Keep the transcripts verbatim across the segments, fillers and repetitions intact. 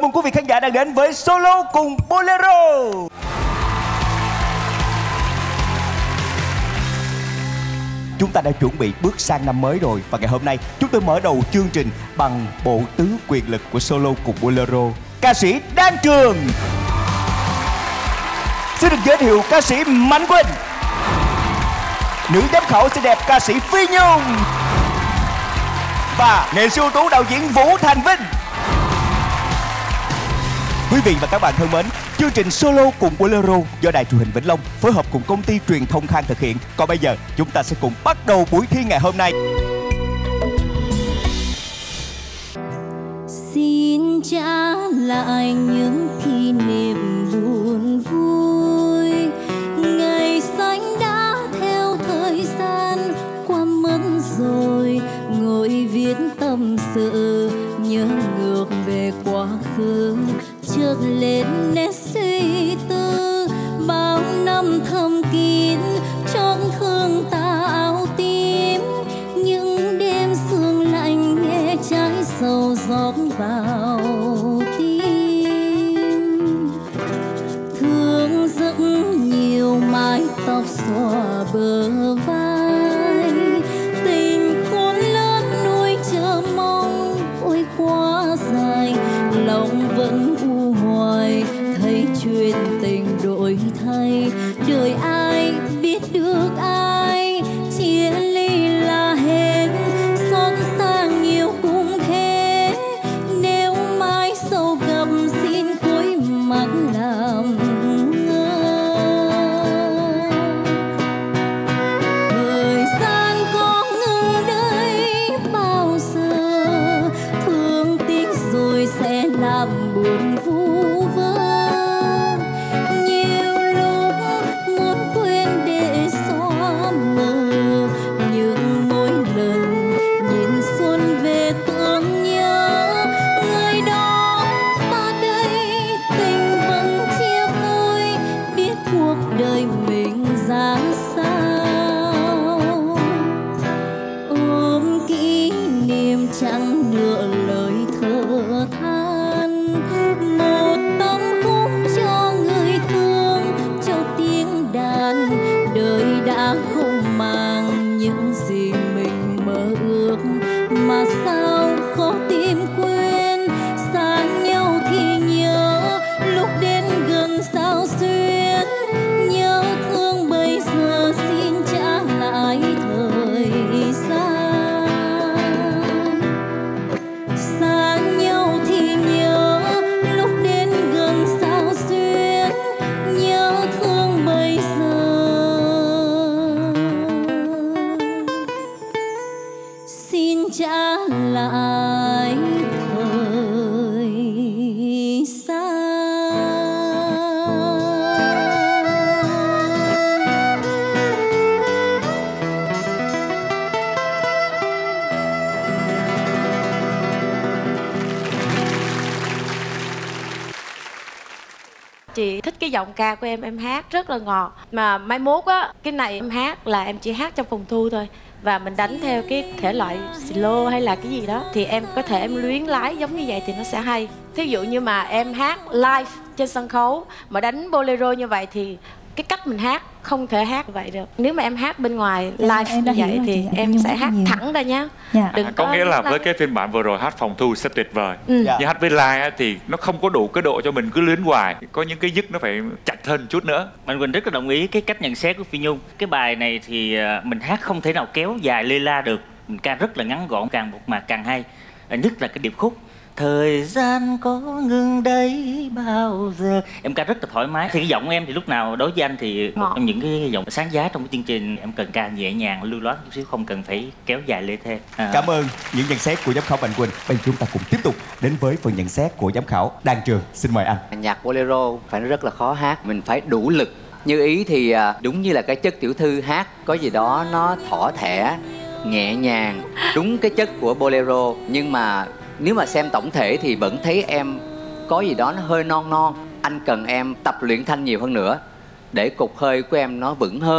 mừng quý vị khán giả đang đến với Solo cùng Bolero. Chúng ta đã chuẩn bị bước sang năm mới rồi. Và ngày hôm nay chúng tôi mở đầu chương trình bằng bộ tứ quyền lực của Solo cùng Bolero. Ca sĩ Đan Trường. Xin được giới thiệu ca sĩ Mạnh Quỳnh. Nữ giám khảo xinh đẹp ca sĩ Phi Nhung. Và nghệ sĩ ưu tú đạo diễn Vũ Thành Vinh. Quý vị và các bạn thân mến, chương trình Solo cùng Bolero do Đài Truyền hình Vĩnh Long phối hợp cùng công ty truyền thông Khang thực hiện. Còn bây giờ chúng ta sẽ cùng bắt đầu buổi thi ngày hôm nay. Xin trả lại những kỷ niệm buồn vui, ngày xanh đã theo thời gian qua mất rồi, ngồi viết tâm sự nhớ ngược về quá khứ, chợt lên nét suy tư bao năm thầm kín chót thương ta áo tím, những đêm sương lạnh nghe trái sầu gió vào tim, thương rất nhiều mái tóc xõa bờ vai, tình khôn lớn nuôi chờ mong ôi quá dài, lòng vẫn u hoài thấy chuyện tình đổi thay, đời ai biết được ai chia ly là hết, xót xa nhiều cũng thế, nếu mai sau gặp xin cúi mặt làm ngơ. Thời gian có ngừng đây bao giờ, thương tiếc rồi sẽ làm buồn vu vơ, nhiều lúc muốn quên để xóa mờ, nhưng mỗi lần nhìn xuân về tưởng nhớ người đó ta đây, tình vẫn chia vui biết cuộc đời mình ra sao, ôm kỷ niệm chẳng nửa lời thở than, một tâm khúc cho người thương cho tiếng đàn, đời đã không mang những gì mình mơ ước, mà sao khó tìm quên, xa nhau thì nhớ lúc đến gần sao xuyên, nhớ thương bây giờ xin trả lại thời gian, xa nhau thì nhớ lúc đến gần sao xuyên, nhớ thương bây giờ xin trả lại thời gian. Chị thích cái giọng ca của em, em hát rất là ngọt. Mà mai mốt á, cái này em hát là em chỉ hát trong phòng thu thôi, và mình đánh theo cái thể loại slow hay là cái gì đó, thì em có thể em luyến lái giống như vậy thì nó sẽ hay. Thí dụ như mà em hát live trên sân khấu mà đánh bolero như vậy thì cái cách mình hát không thể hát vậy được. Nếu mà em hát bên ngoài live em như vậy rồi thì chị, em em sẽ hát nhiều. thẳng ra nhá. Dạ. Đừng À, có nghĩa là với lắng. cái phiên bản vừa rồi hát phòng thu sẽ tuyệt vời. Ừ. Dạ. Nhưng hát với live á thì nó không có đủ cái độ cho mình cứ luyến hoài, có những cái dứt nó phải chặt hơn chút nữa. Mạnh Quỳnh rất là đồng ý cái cách nhận xét của Phi Nhung. Cái bài này thì à, mình hát không thể nào kéo dài lê la được, mình ca rất là ngắn gọn, càng một mà càng hay. À, nhất là cái điệp khúc thời gian có ngừng đây bao giờ, em ca rất là thoải mái. Thì cái giọng em thì lúc nào đối với anh thì một trong những cái giọng sáng giá trong cái chương trình, em cần ca nhẹ nhàng lưu loát chút xíu, không cần phải kéo dài lê thê. À. Cảm ơn những nhận xét của giám khảo Mạnh Quỳnh. Bây giờ chúng ta cùng tiếp tục đến với phần nhận xét của giám khảo Đan Trường. Xin mời anh. Nhạc bolero phải rất là khó hát, mình phải đủ lực. Như ý thì đúng như là cái chất tiểu thư hát có gì đó nó thỏ thẻ, nhẹ nhàng, đúng cái chất của bolero. Nhưng mà nếu mà xem tổng thể thì vẫn thấy em có gì đó nó hơi non non. Anh cần em tập luyện thanh nhiều hơn nữa để cục hơi của em nó vững hơn.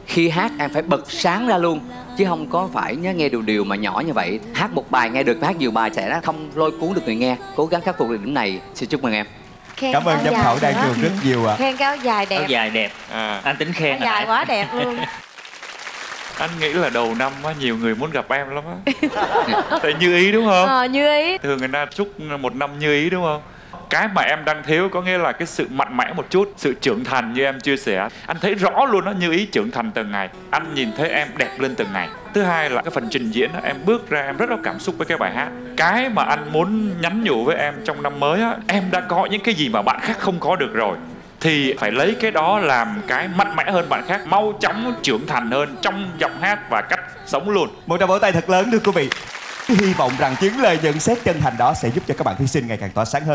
Khi hát em phải bật sáng ra luôn, chứ không có phải nhớ nghe điều điều mà nhỏ như vậy. Hát một bài nghe được, hát nhiều bài sẽ không lôi cuốn được người nghe. Cố gắng khắc phục được điểm này. Xin chúc mừng em. Khen Cảm ơn áo giám dài khảo đang nữa. trường rất nhiều ạ. Khen cái áo dài đẹp. Áo dài đẹp. À, Anh tính khen Áo hồi dài nãy. quá đẹp luôn. anh nghĩ là đầu năm á, nhiều người muốn gặp em lắm á. Tại như ý đúng không? Ờ, như ý. Thường người ta chúc một năm như ý đúng không? Cái mà em đang thiếu có nghĩa là cái sự mạnh mẽ một chút, sự trưởng thành như em chia sẻ. Anh thấy rõ luôn đó, Như Ý trưởng thành từng ngày. Anh nhìn thấy em đẹp lên từng ngày. Thứ hai là cái phần trình diễn đó, em bước ra em rất có cảm xúc với cái bài hát. Cái mà anh muốn nhắn nhủ với em trong năm mới á, em đã có những cái gì mà bạn khác không có được rồi, thì phải lấy cái đó làm cái mạnh mẽ hơn bạn khác, mau chóng trưởng thành hơn trong giọng hát và cách sống luôn. Một tràng vỗ tay thật lớn thưa quý vị. Hy vọng rằng những lời nhận xét chân thành đó sẽ giúp cho các bạn thí sinh ngày càng tỏa sáng hơn.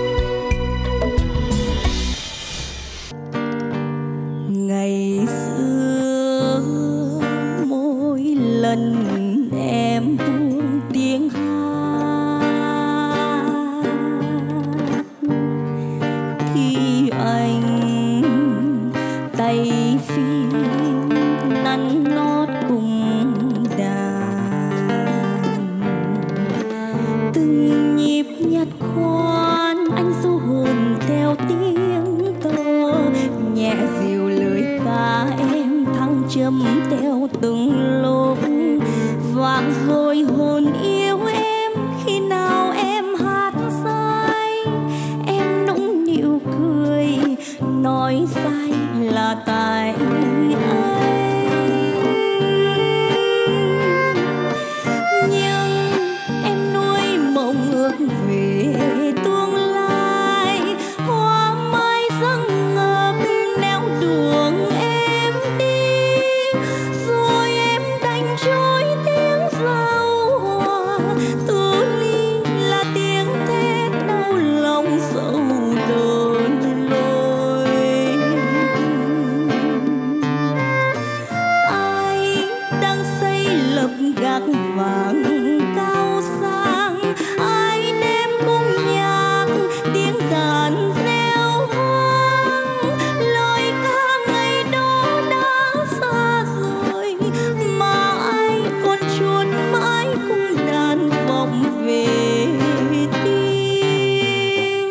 Ngày xưa mỗi lần em buông tiếng hát thì anh tay phím nắn nót cùng đàn, từng nhịp nhặt khoan anh du hồn theo tiếng tơ, nhẹ dịu lời ca em thăng trầm theo từng lúc, vang rồi hồn yêu em khi nào em hát sai, em nũng nịu cười nói sai là tại anh. Nhưng em nuôi mộng ước về tương lai, hoa mai dâng ngập neo đường em đi, rồi em đành trôi tiếng giao hòa, từ ly là tiếng thét đau lòng sâu đớn lối. Ai đang xây lập gác vàng cao sang, ai đêm cung nhạc tiếng đàn reo vang, lời ca ngày đó đã xa rồi mà ai còn chuồn mãi cung đàn vọng về tim.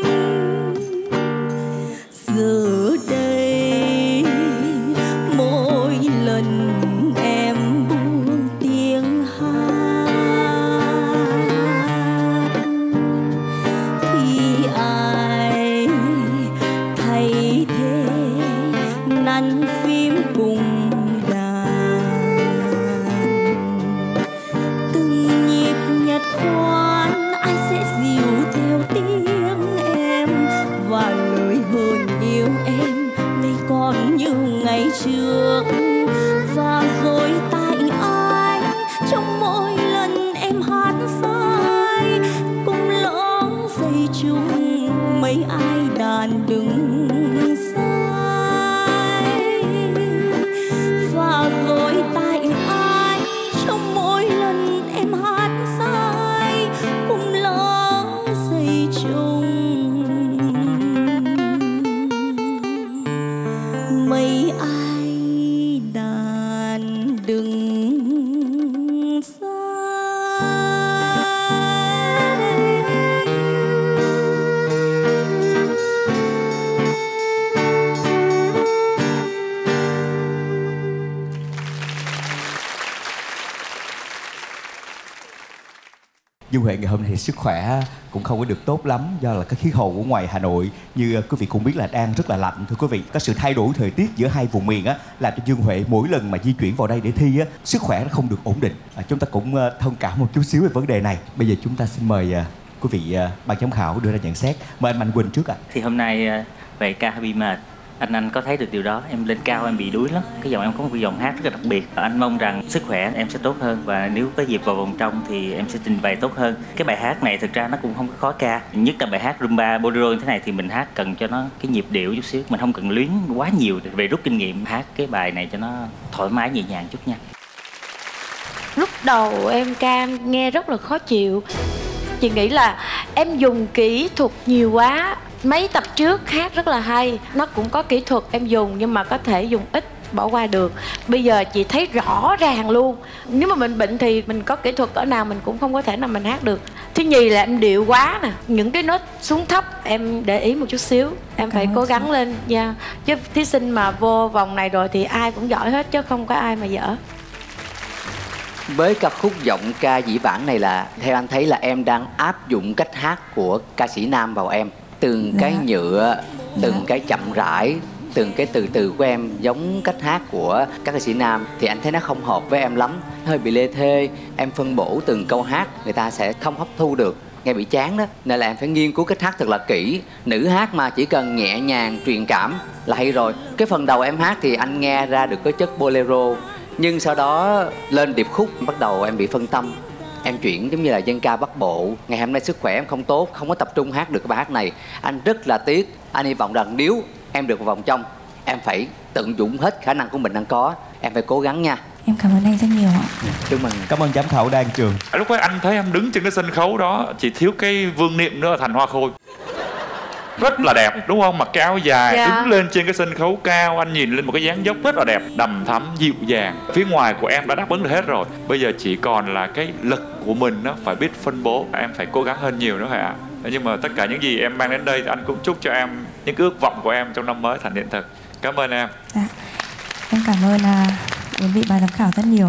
Giờ đây mỗi lần em buông tiếng hát thì ai thay thế nắn phím cùng đàn, từng nhịp nhặt khoan ai sẽ dịu theo tiếng em, và lời hờn yêu em nay còn như ngày trước, và rồi tại ai trong mỗi lần em hát sai cũng lỡ dây chung mấy ai đàn đứng sai, và rồi tại ai trong mỗi lần em hát sai cũng lỡ dây chung mấy ai đàn đứng sai. Dung Huệ ngày hôm nay thì sức khỏe cũng không có được tốt lắm, do là cái khí hậu của ngoài Hà Nội như quý vị cũng biết là đang rất là lạnh thưa quý vị. Có sự thay đổi thời tiết giữa hai vùng miền á, làm cho Dương Huệ mỗi lần mà di chuyển vào đây để thi á, sức khỏe nó không được ổn định. À, chúng ta cũng uh, thông cảm một chút xíu về vấn đề này. Bây giờ chúng ta xin mời uh, quý vị uh, ban giám khảo đưa ra nhận xét. Mời anh Mạnh Quỳnh trước ạ. À. Thì hôm nay ờ, về ca hơi bị mệt. Anh anh có thấy được điều đó, em lên cao em bị đuối lắm. Cái giọng em có một cái giọng hát rất là đặc biệt. Anh mong rằng sức khỏe em sẽ tốt hơn, và nếu có dịp vào vòng trong thì em sẽ trình bày tốt hơn. Cái bài hát này thực ra nó cũng không có khó ca, nhất là bài hát rumba bolero như thế này thì mình hát cần cho nó cái nhịp điệu chút xíu, mình không cần luyến quá nhiều về rút kinh nghiệm. Hát cái bài này cho nó thoải mái nhẹ nhàng chút nha. Lúc đầu em ca em nghe rất là khó chịu. Chị nghĩ là em dùng kỹ thuật nhiều quá. Mấy tập trước hát rất là hay, nó cũng có kỹ thuật em dùng nhưng mà có thể dùng ít. bỏ qua được. Bây giờ chị thấy rõ ràng luôn, nếu mà mình bệnh thì mình có kỹ thuật cỡ nào mình cũng không có thể nào mình hát được. Thứ nhì là em điệu quá nè, những cái nốt xuống thấp em để ý một chút xíu, em phải cố gắng lên nha. Yeah. Chứ thí sinh mà vô vòng này rồi thì ai cũng giỏi hết chứ không có ai mà dở. Với ca khúc giọng ca dĩ vãng này là theo anh thấy là em đang áp dụng cách hát của ca sĩ nam vào em. Từng cái nhựa, từng cái chậm rãi, từng cái từ từ của em giống cách hát của các ca sĩ nam thì anh thấy nó không hợp với em lắm, hơi bị lê thê. Em phân bổ từng câu hát người ta sẽ không hấp thu được, nghe bị chán đó. Nên là em phải nghiên cứu cách hát thật là kỹ. Nữ hát mà chỉ cần nhẹ nhàng truyền cảm là hay rồi. Cái phần đầu em hát thì anh nghe ra được cái chất bolero, nhưng sau đó lên điệp khúc bắt đầu em bị phân tâm. Em chuyển giống như là dân ca Bắc Bộ. Ngày hôm nay sức khỏe em không tốt, không có tập trung hát được cái bài hát này. Anh rất là tiếc. Anh hy vọng rằng nếu em được vào vòng trong, em phải tận dụng hết khả năng của mình đang có. Em phải cố gắng nha. Em cảm ơn anh rất nhiều ạ. Chúc mừng. Cảm ơn giám khảo Đan Trường. Lúc ấy anh thấy em đứng trên cái sân khấu đó, chỉ thiếu cái vương niệm nữa là thành Hoa Khôi. Rất là đẹp đúng không? Mặc cái áo dài, dạ. đứng lên trên cái sân khấu cao, anh nhìn lên một cái dáng dốc rất là đẹp, đầm thắm dịu dàng. Phía ngoài của em đã đáp ứng được hết rồi, bây giờ chỉ còn là cái lực của mình nó phải biết phân bố. Em phải cố gắng hơn nhiều nữa hả ạ? Nhưng mà tất cả những gì em mang đến đây thì anh cũng chúc cho em những cái ước vọng của em trong năm mới thành hiện thực. Cảm ơn em. Dạ. Em cảm ơn à, quý vị ban giám khảo rất nhiều.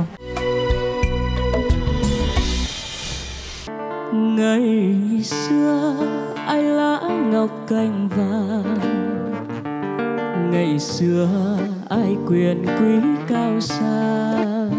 Ngày xưa ai lá ngọc cành vàng, ngày xưa ai quyền quý cao sang.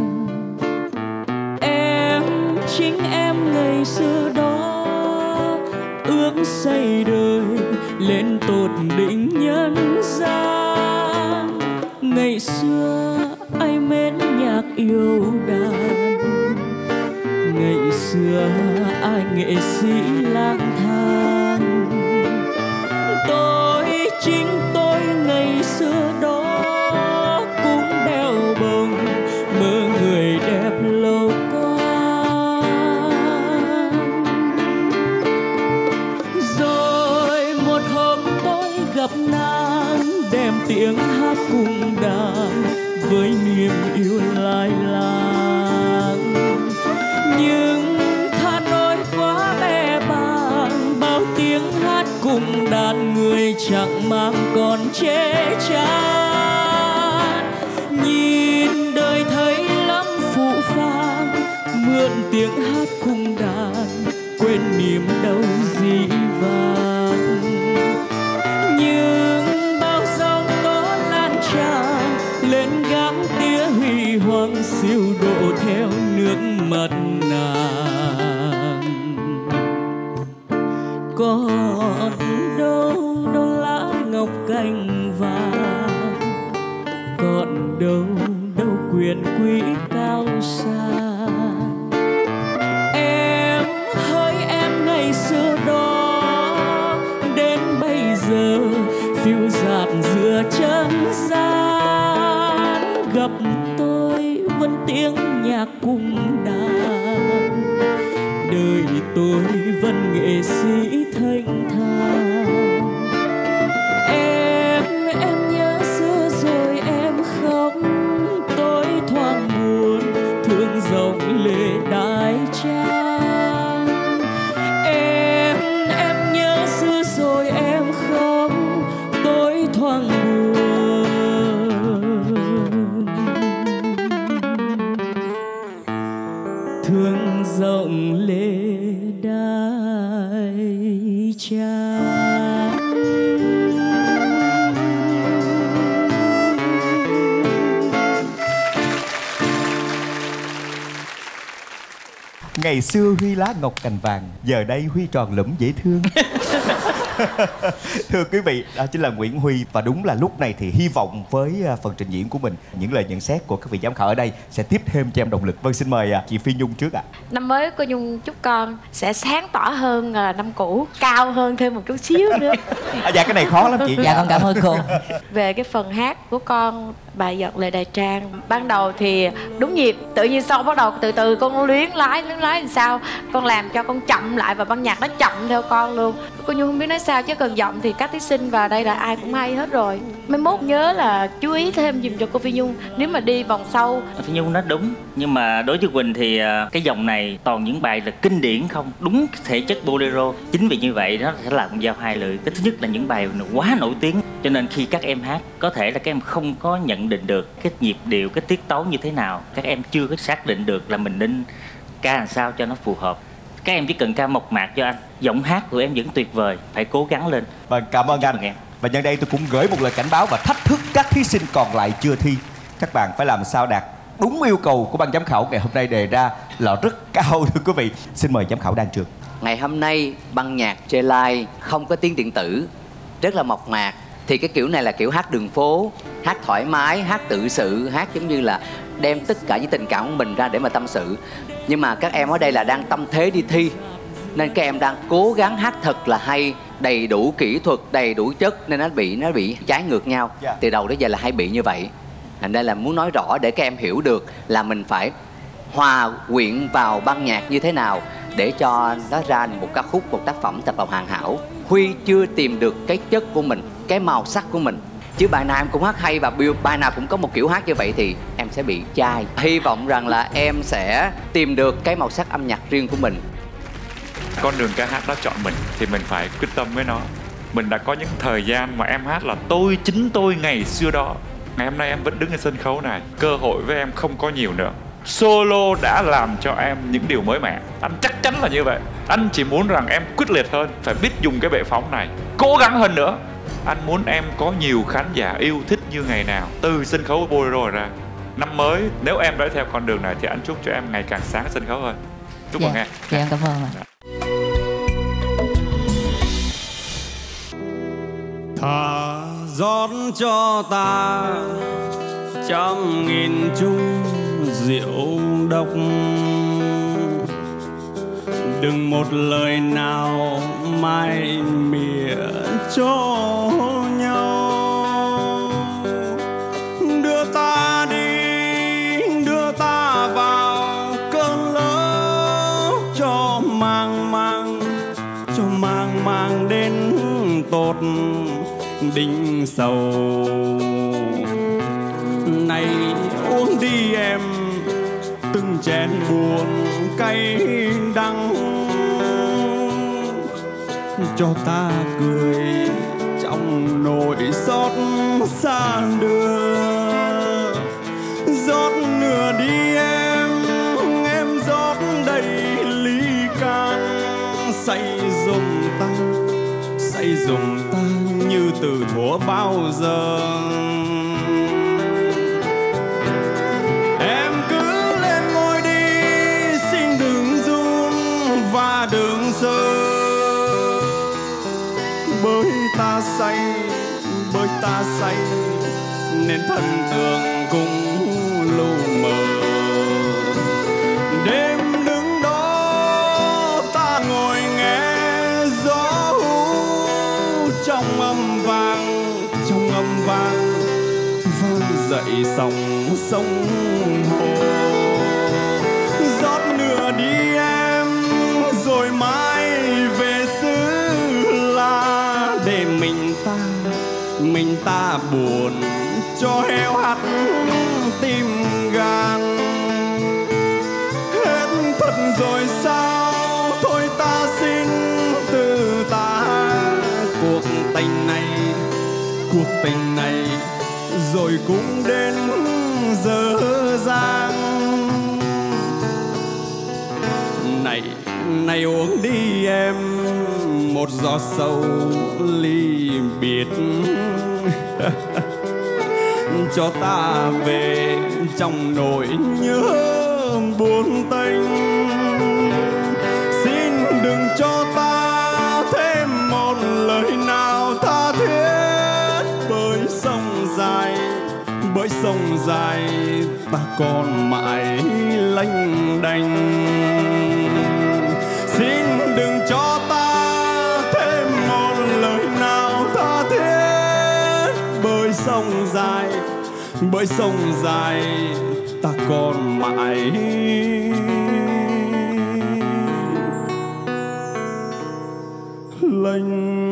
Em chính em ngày xưa đó ước xây đời lên tột đỉnh nhân gian. Ngày xưa ai mến nhạc yêu đàn, ngày xưa ai nghệ sĩ lang thang. Tôi chính tôi ngày xưa đó cũng đeo bồng mơ người đẹp lâu qua. Rồi một hôm tôi gặp nàng, đem tiếng hát cùng đàn với niềm yêu lai láng. Nhưng tha nỗi quá bè bàng, bao tiếng hát cùng đàn người chẳng mang còn chê chán. Nhìn đời thấy lắm phụ phàng, mượn tiếng hát cùng đàn quên niềm đau dĩ vãng. Nhưng bao giông tố lan tràn lên gác tía huy hoàng siêu độ theo nước mắt nàng. Còn đâu đâu lá ngọc cành vàng, còn đâu đâu quyền quý cao sang. Em hỡi em ngày xưa đó đến bây giờ phiêu dạt giữa chân gian. Gặp tôi vẫn tiếng nhạc cùng đàn, đời tôi vẫn nghệ sĩ thanh thang. Em em nhớ xưa rồi em khóc, tôi thoáng buồn thương dòng lệ đái trang. Em em nhớ xưa rồi em khóc, tôi thoáng buồn thương rộng lệ đái trang. Ngày xưa Huy lá ngọc cành vàng, giờ đây Huy tròn lẫm dễ thương. Thưa quý vị, đó chính là Nguyễn Huy. Và đúng là lúc này thì hy vọng với phần trình diễn của mình, những lời nhận xét của các vị giám khảo ở đây sẽ tiếp thêm cho em động lực. Vâng, xin mời chị Phi Nhung trước ạ. À. Năm mới cô Nhung chúc con sẽ sáng tỏ hơn là năm cũ, cao hơn thêm một chút xíu nữa. À, dạ cái này khó lắm chị. Dạ con cảm ơn cô. Về cái phần hát của con bài Giọt Lệ Đài Trang. Ban đầu thì đúng nhịp, tự nhiên sau bắt đầu từ từ con luyến lái luyến lái làm sao con làm cho con chậm lại và ban nhạc nó chậm theo con luôn. Cô Nhung không biết nói sao chứ cần giọng thì các thí sinh vào đây là ai cũng hay hết rồi. Mai mốt nhớ là chú ý thêm dùm cho cô Phi Nhung nếu mà đi vòng sau. Phi Nhung nói đúng, nhưng mà đối với Quỳnh thì cái dòng này toàn những bài là kinh điển không, đúng thể chất bolero. Chính vì như vậy nó sẽ là con dao hai lưỡi. Cái thứ nhất là những bài quá nổi tiếng, cho nên khi các em hát có thể là các em không có nhận định được cái nhịp điệu, cái tiết tấu như thế nào. Các em chưa có xác định được là mình nên ca làm sao cho nó phù hợp. Các em chỉ cần ca mộc mạc cho anh. Giọng hát của em vẫn tuyệt vời, phải cố gắng lên. Vâng, cảm ơn anh. Em. Và nhân đây tôi cũng gửi một lời cảnh báo và thách thức các thí sinh còn lại chưa thi. Các bạn phải làm sao đạt đúng yêu cầu của ban giám khảo ngày hôm nay đề ra là rất cao thưa quý vị. Xin mời giám khảo Đan Trường. Ngày hôm nay ban nhạc J-Live không có tiếng điện tử, rất là mộc mạc. Thì cái kiểu này là kiểu hát đường phố, hát thoải mái, hát tự sự, hát giống như là đem tất cả những tình cảm của mình ra để mà tâm sự. Nhưng mà các em ở đây là đang tâm thế đi thi, nên các em đang cố gắng hát thật là hay, đầy đủ kỹ thuật, đầy đủ chất, nên nó bị nó bị trái ngược nhau. Yeah. Từ đầu đến giờ là hay bị như vậy. Thành đây là muốn nói rõ để các em hiểu được là mình phải hòa quyện vào ban nhạc như thế nào để cho nó ra một ca khúc, một tác phẩm thật là hoàn hảo. Huy chưa tìm được cái chất của mình, cái màu sắc của mình. Chứ bài nào em cũng hát hay và bài nào cũng có một kiểu hát như vậy thì em sẽ bị chai. Hy vọng rằng là em sẽ tìm được cái màu sắc âm nhạc riêng của mình. Con đường ca hát đó chọn mình thì mình phải quyết tâm với nó. Mình đã có những thời gian mà em hát là tôi, chính tôi ngày xưa đó. Ngày hôm nay em vẫn đứng trên sân khấu này. Cơ hội với em không có nhiều nữa. Solo đã làm cho em những điều mới mẻ. Anh chắc chắn là như vậy. Anh chỉ muốn rằng em quyết liệt hơn, phải biết dùng cái bệ phóng này, cố gắng hơn nữa. Anh muốn em có nhiều khán giả yêu thích như ngày nào từ sân khấu Bolero ra. Năm mới nếu em đã theo con đường này thì anh chúc cho em ngày càng sáng sân khấu hơn. Chúc mừng dạ, em. Dạ em cảm ơn ạ. Thả rót cho ta trăm nghìn chung rượu độc, đừng một lời nào mai mỉa cho nhau. Đưa ta đi, đưa ta vào cơn lỡ, cho mang mang, cho mang mang đến tột đỉnh sầu. Này uống đi em từng chén buồn cay đắng, cho ta cười trong nỗi xót xa đưa. Rót nửa đi em, em rót đầy ly can, say dùm ta, say dùm ta như từ thuở bao giờ. Em cứ lên ngồi đi, xin đừng run và đừng sợ, bởi ta say, bởi ta say nên thần tượng cũng lu mờ. Đêm đứng đó ta ngồi nghe gió hú trong âm vang, trong âm vang vang dậy sóng sông hồ. Rót nửa đi em rồi mai về xứ La, để mình ta mình ta buồn cho heo hắt tim gan. Hết thật rồi sao, thôi ta xin từ ta cuộc tình này, cuộc tình này rồi cũng đến giờ giang. Này này uống đi em một giọt sầu ly biệt, cho ta về trong nỗi nhớ buồn tênh. Xin đừng cho ta thêm một lời nào tha thiết, bởi sông dài, bởi sông dài ta còn mãi lênh đênh. Xin đừng cho ta thêm một lời nào tha thiết, bởi sông dài, bởi sông dài ta còn mãi lênh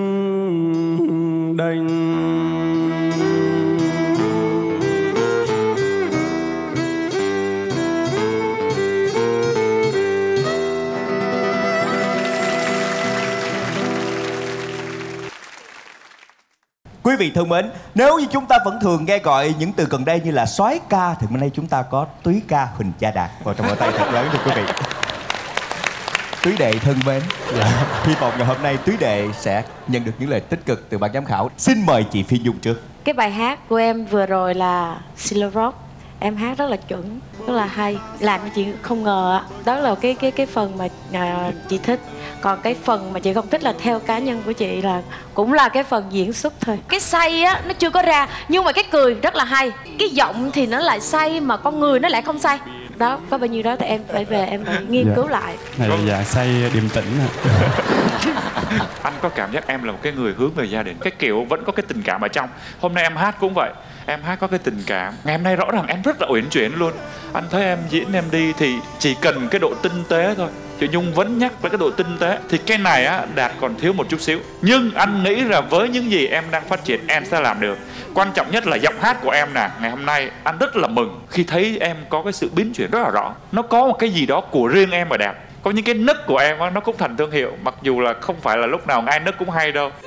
đênh. Quý vị thân mến, nếu như chúng ta vẫn thường nghe gọi những từ gần đây như là soái ca, thì hôm nay chúng ta có túy ca Huỳnh Gia Đạt vào trong bàn tay thật lớn thưa quý vị. Túy đệ thân mến, dạ. Hy vọng ngày hôm nay Túy đệ sẽ nhận được những lời tích cực từ ban giám khảo. Xin mời chị Phi Nhung trước. Cái bài hát của em vừa rồi là Silo Rock. Em hát rất là chuẩn, rất là hay, làm cho chị không ngờ. Đó là cái cái cái phần mà à, chị thích. Còn cái phần mà chị không thích là theo cá nhân của chị là cũng là cái phần diễn xuất thôi. Cái say á nó chưa có ra, nhưng mà cái cười rất là hay. Cái giọng thì nó lại say mà con người nó lại không say. Đó, có bao nhiêu đó thì em phải về em phải nghiên dạ. cứu lại. Này là dạ say điềm tĩnh à. Anh có cảm giác em là một cái người hướng về gia đình, cái kiểu vẫn có cái tình cảm ở trong. Hôm nay em hát cũng vậy, em hát có cái tình cảm. Ngày hôm nay rõ ràng em rất là uyển chuyển luôn. Anh thấy em diễn em đi thì chỉ cần cái độ tinh tế thôi. Chị Nhung vẫn nhắc với cái độ tinh tế thì cái này á Đạt còn thiếu một chút xíu. Nhưng anh nghĩ là với những gì em đang phát triển em sẽ làm được. Quan trọng nhất là giọng hát của em nè. Ngày hôm nay anh rất là mừng khi thấy em có cái sự biến chuyển rất là rõ. Nó có một cái gì đó của riêng em mà Đạt. Có những cái nấc của em á, nó cũng thành thương hiệu. Mặc dù là không phải là lúc nào ai nấc cũng hay đâu.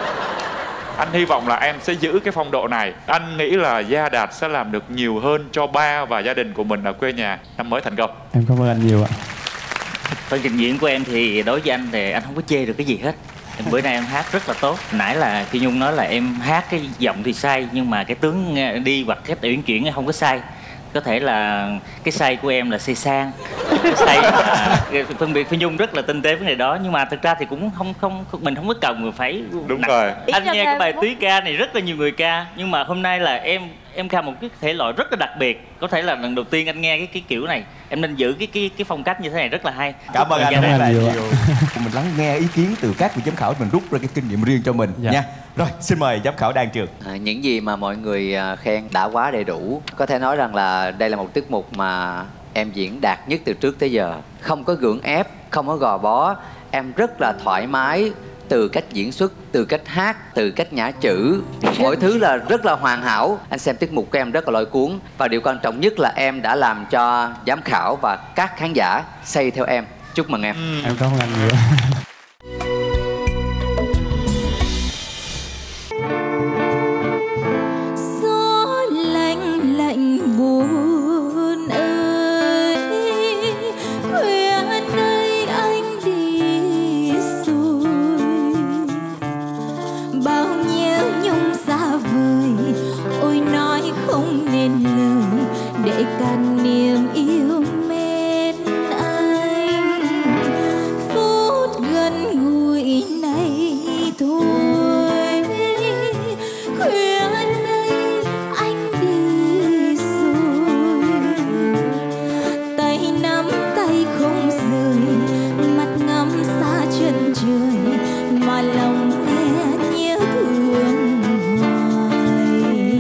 Anh hy vọng là em sẽ giữ cái phong độ này. Anh nghĩ là Gia Đạt sẽ làm được nhiều hơn cho ba và gia đình của mình ở quê nhà năm mới thành công. Em cảm ơn anh nhiều ạ. Phần trình diễn của em thì đối với anh thì anh không có chê được cái gì hết. Bữa nay em hát rất là tốt. Nãy là Phi Nhung nói là em hát cái giọng thì sai, nhưng mà cái tướng đi hoặc cách uyển chuyển không có sai. Có thể là cái say của em là say sang, cái say là phân biệt. Phi Nhung rất là tinh tế vấn đề đó, nhưng mà thực ra thì cũng không không mình không có cần phải đúng nặng. rồi. Anh nghe cái bài túy ca này rất là nhiều người ca, nhưng mà hôm nay là em em ca một cái thể loại rất là đặc biệt. Có thể là lần đầu tiên anh nghe cái cái kiểu này, em nên giữ cái cái cái phong cách như thế này rất là hay. Cảm ơn anh rất là nhiều. Mình lắng nghe ý kiến từ các vị giám khảo, mình rút ra cái kinh nghiệm riêng cho mình dạ. nha. Rồi xin mời giám khảo Đan Trường. À, những gì mà mọi người khen đã quá đầy đủ. Có thể nói rằng là đây là một tiết mục mà em diễn đạt nhất từ trước tới giờ. Không có gượng ép, không có gò bó. Em rất là thoải mái. Từ cách diễn xuất, từ cách hát, từ cách nhả chữ, mọi thứ là rất là hoàn hảo. Anh xem tiết mục của em rất là lôi cuốn. Và điều quan trọng nhất là em đã làm cho giám khảo và các khán giả say theo em. Chúc mừng em. ừ. Em cảm ơn anh nhiều. Gió lạnh lạnh buồn ơi, khuya nay anh đi rồi, bao nhiêu nhung xa vời, ôi nói không nên lời để cạn niềm yêu mến anh. Phút gần gũi này thôi, khuya nay anh đi rồi, tay nắm tay không rời, mắt ngắm xa chân trời mà lòng nghe nhớ thương hoài.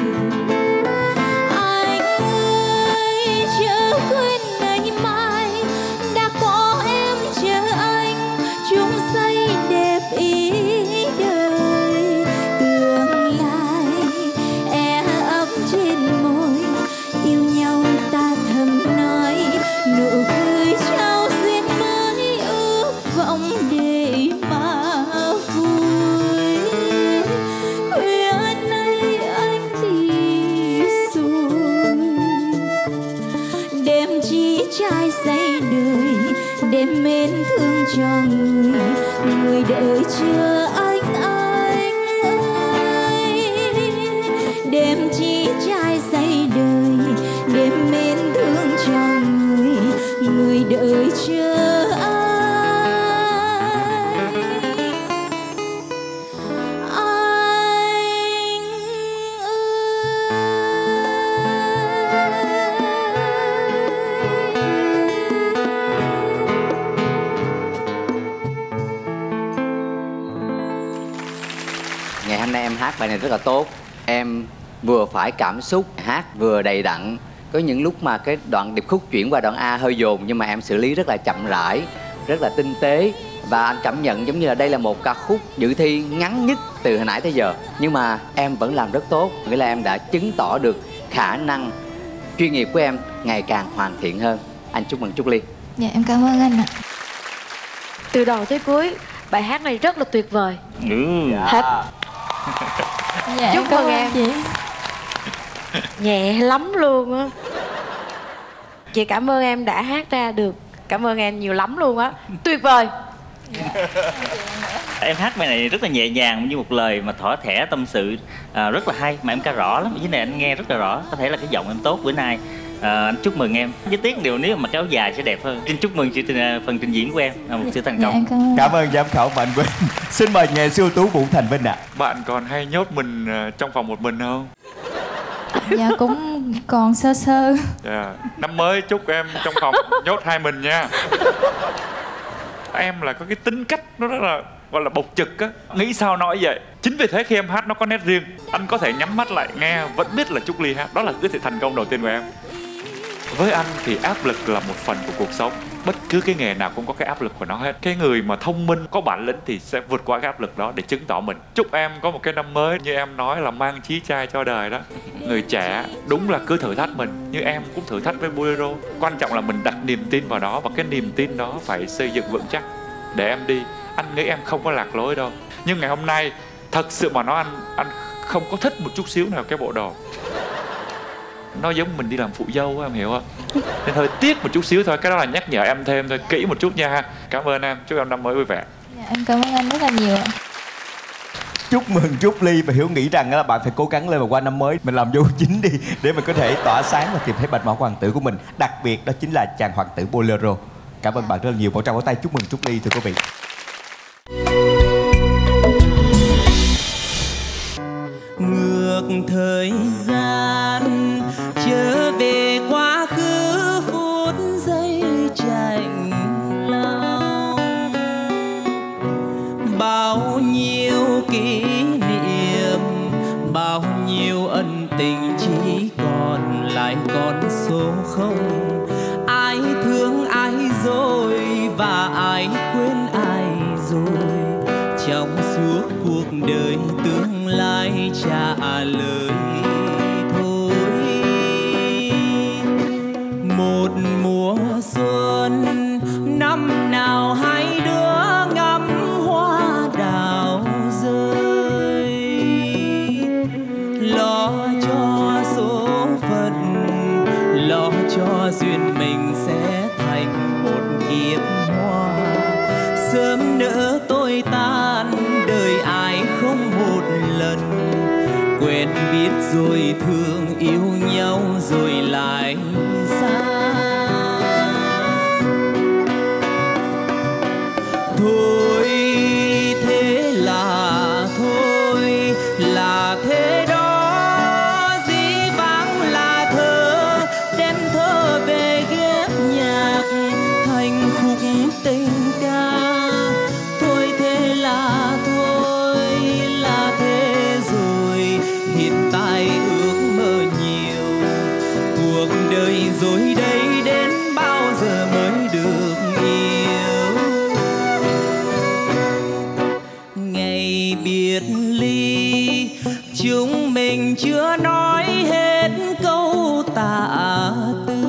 Anh ơi chớ quên ngày mai đã có em chờ anh, chung say đẹp ý đời. Tương lai e ấp trên môi, yêu nhau ta thầm nói, nụ cười trao duyên mới ước vọng để mà vui. Khuya nay anh đi rồi, đêm chỉ trai say đời, đêm mến thương cho người, người đợi chờ anh anh ơi. Đêm chỉ trai say đời, đêm mến thương cho người, người đợi chờ anh anh Ngày hôm nay em hát bài này rất là tốt. Em vừa phải cảm xúc, hát vừa đầy đặn. Có những lúc mà cái đoạn điệp khúc chuyển qua đoạn A hơi dồn, nhưng mà em xử lý rất là chậm rãi, rất là tinh tế. Và anh cảm nhận giống như là đây là một ca khúc dự thi ngắn nhất từ hồi nãy tới giờ. Nhưng mà em vẫn làm rất tốt, nghĩa là em đã chứng tỏ được khả năng chuyên nghiệp của em ngày càng hoàn thiện hơn. Anh chúc mừng Trúc Ly. Dạ em cảm ơn anh ạ. Từ đầu tới cuối bài hát này rất là tuyệt vời. Ừ. Hết. Dạ Chúc em cảm mừng ơn em. chị. Nhẹ lắm luôn á. Chị cảm ơn em đã hát ra được. Cảm ơn em nhiều lắm luôn á. Tuyệt vời. Em hát bài này rất là nhẹ nhàng, như một lời mà thỏ thẻ tâm sự, à, rất là hay, mà em ca rõ lắm. Cái này anh nghe rất là rõ, có thể là cái giọng em tốt bữa nay. À, anh chúc mừng em. Với tiếc điều nếu mà kéo dài sẽ đẹp hơn. Xin chúc mừng sự phần trình diễn của em, là một sự thành Dạ công. em cảm ơn. Cảm ơn giám khảo Mạnh Vinh. Xin mời nghệ sĩ ưu tú Vũ Thành Vinh ạ. Bạn còn hay nhốt mình ờ, trong phòng một mình không? Dạ cũng còn sơ sơ. Yeah. Năm mới chúc em trong phòng nhốt hai mình nha. Em là có cái tính cách nó rất là gọi là bộc trực á, nghĩ sao nói vậy. Chính vì thế khi em hát nó có nét riêng, anh có thể nhắm mắt lại nghe vẫn biết là Trúc Ly hát. Đó là cái sự thành công đầu tiên của em. Với anh thì áp lực là một phần của cuộc sống. Bất cứ cái nghề nào cũng có cái áp lực của nó hết. Cái người mà thông minh, có bản lĩnh thì sẽ vượt qua cái áp lực đó để chứng tỏ mình. Chúc em có một cái năm mới như em nói là mang chí trai cho đời đó. Người trẻ đúng là cứ thử thách mình, như em cũng thử thách với Bolero. Quan trọng là mình đặt niềm tin vào đó, và cái niềm tin đó phải xây dựng vững chắc để em đi. Anh nghĩ em không có lạc lối đâu. Nhưng ngày hôm nay thật sự mà nói, anh anh không có thích một chút xíu nào cái bộ đồ. Nó giống mình đi làm phụ dâu á, em hiểu không? Nên hơi tiếc một chút xíu thôi. Cái đó là nhắc nhở em thêm thôi, kỹ một chút nha ha. Cảm ơn em, chúc em năm mới vui vẻ. Dạ em cảm ơn anh rất là nhiều ạ. Chúc mừng Trúc Ly, và Hiếu nghĩ rằng là bạn phải cố gắng lên và qua năm mới mình làm dâu chính đi, để mình có thể tỏa sáng và tìm thấy bạch mã hoàng tử của mình. Đặc biệt đó chính là chàng hoàng tử Bolero. Cảm ơn bạn rất là nhiều. Một tràng vỗ tay chúc mừng Trúc Ly thưa quý vị. Ngược thời gian trở về quá khứ, phút giây chạnh lòng. Bao nhiêu kỷ niệm, bao nhiêu ân tình chỉ còn lại con số không. Ai thương ai rồi và ai quên ai rồi, trong suốt cuộc đời tương lai trả lời thôi. Một mùa xuân năm nào hai đứa ngắm hoa đào rơi, lo cho số phận, lo cho duyên mình sẽ thành một kiếp hoa. Sớm nỡ tôi tan, đời ai không một lần quen biết rồi thương yêu nhau rồi lại xa. Thôi thế là thôi, là thế đó, dĩ vãng là thơ, đem thơ về ghép nhạc thành khúc tình ca. Thôi thế là thôi, là thế rồi, hiện tại ước mơ nhiều. Cuộc đời rồi đây, đến bao giờ mới được yêu. Ngày biệt ly chúng mình chưa nói hết câu tạ tư.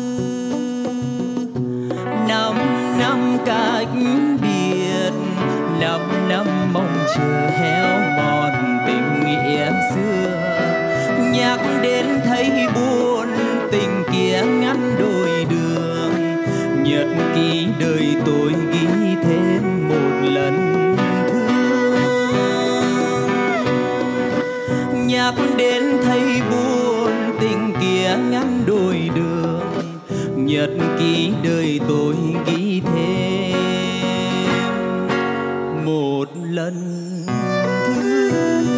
Năm năm cách biệt, năm năm mong chờ héo mòn tình nghĩa xưa. Nhắc đến thấy buồn, tình kia ngăn đôi đường. Nhật ký đời tôi ghi thêm một lần thương. Nhắc đến thấy buồn, tình kia ngăn đôi đường. Nhật ký đời tôi ghi thêm một lần thương.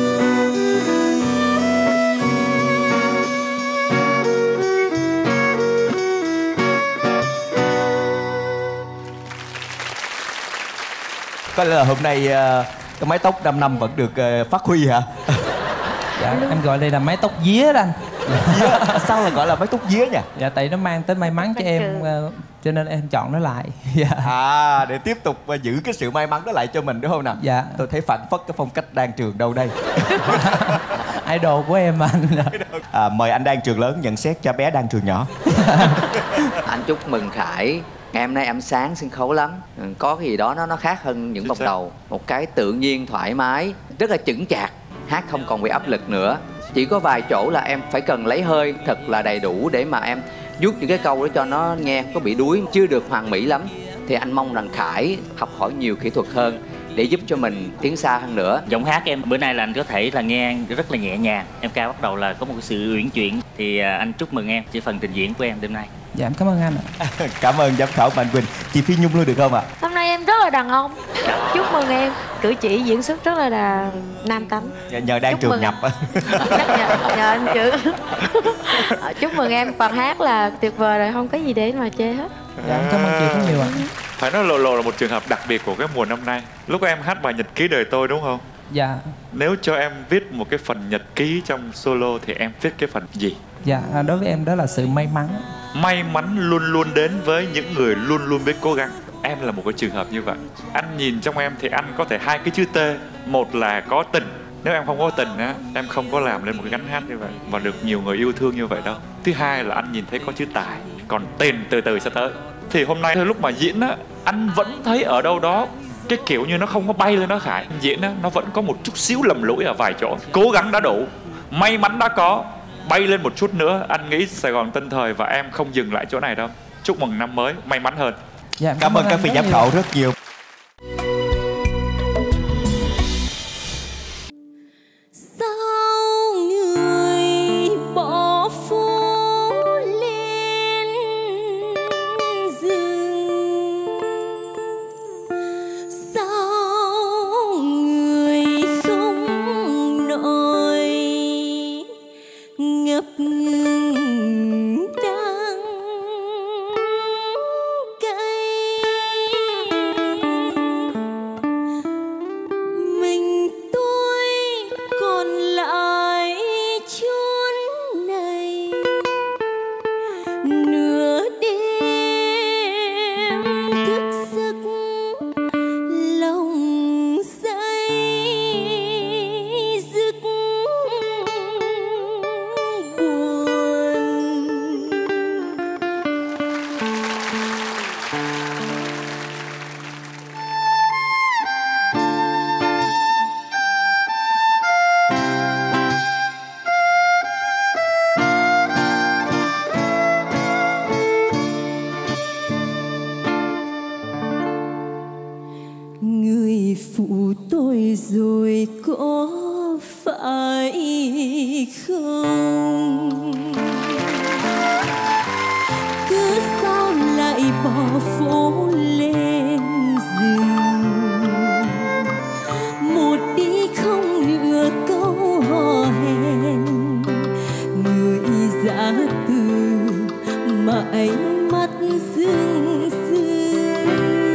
Có lẽ là hôm nay uh, cái mái tóc năm năm vẫn được uh, phát huy hả? Dạ, em gọi đây là mái tóc día đó anh. Sao lại gọi là mái tóc día nhỉ? Dạ, tại nó mang tới may mắn cho em, uh, cho nên em chọn nó lại. Dạ. À, để tiếp tục uh, giữ cái sự may mắn đó lại cho mình đúng không nào? Dạ. Tôi thấy phản phất cái phong cách Đan Trường đâu đây. Idol của em anh. À, mời anh Đan Trường lớn nhận xét cho bé Đan Trường nhỏ. Anh chúc mừng Khải. Ngày hôm nay em sáng sân khấu lắm. Có cái gì đó nó nó khác hơn những vòng đầu. Một cái tự nhiên, thoải mái, rất là chững chạc. Hát không còn bị áp lực nữa. Chỉ có vài chỗ là em phải cần lấy hơi thật là đầy đủ để mà em vuốt những cái câu đó cho nó nghe có bị đuối, chưa được hoàn mỹ lắm. Thì anh mong rằng Khải học hỏi nhiều kỹ thuật hơn để giúp cho mình tiến xa hơn nữa. Giọng hát em bữa nay là anh có thể là nghe rất là nhẹ nhàng. Em ca bắt đầu là có một cái sự uyển chuyển. Thì anh chúc mừng em chỉ phần trình diễn của em đêm nay. Dạ, em cảm ơn anh ạ. Cảm ơn giám khảo Mạnh Quỳnh. Chị Phi Nhung luôn được không ạ? Hôm nay em rất là đàn ông. Chúc mừng em. Cử chỉ diễn xuất rất là, là nam tánh. Nhờ, nhờ Đan Trường nhập. nhờ, nhờ anh chữ. Chúc mừng em. Phần hát là tuyệt vời rồi, không có gì để mà chê hết. Dạ, em cảm ơn chị rất nhiều ạ. Phải nói Lộ Lộ là một trường hợp đặc biệt của cái mùa năm nay. Lúc em hát bài Nhật ký đời tôi đúng không? Dạ. Nếu cho em viết một cái phần nhật ký trong solo thì em viết cái phần gì? Dạ, đối với em đó là sự may mắn. May mắn luôn luôn đến với những người luôn luôn biết cố gắng. Em là một cái trường hợp như vậy. Anh nhìn trong em thì anh có thể hai cái chữ T. Một là có tình. Nếu em không có tình á, em không có làm lên một cái gánh hát như vậy và được nhiều người yêu thương như vậy đâu. Thứ hai là anh nhìn thấy có chữ tài. Còn tiền từ từ sẽ tới. Thì hôm nay lúc mà diễn á, anh vẫn thấy ở đâu đó cái kiểu như nó không có bay lên đó Khải. Diễn á, nó vẫn có một chút xíu lầm lũi ở vài chỗ. Cố gắng đã đủ, may mắn đã có, bay lên một chút nữa. Anh nghĩ Sài Gòn Tân Thời và em không dừng lại chỗ này đâu. Chúc mừng năm mới, may mắn hơn. Dạ, cảm, cảm ơn các vị giám khảo rất nhiều. Sao người bỏ phố lên rừng, sao người không nổi ngập ngừng đắng cay. Mình tôi còn lại chốn này, nửa đêm thức giấc lòng say dứt buồn. Người phụ tôi rồi có phải không? Cứ sao lại bỏ phố lên rừng, một đi không nửa câu hò hẹn, người giã từ mà ánh mắt sương sương.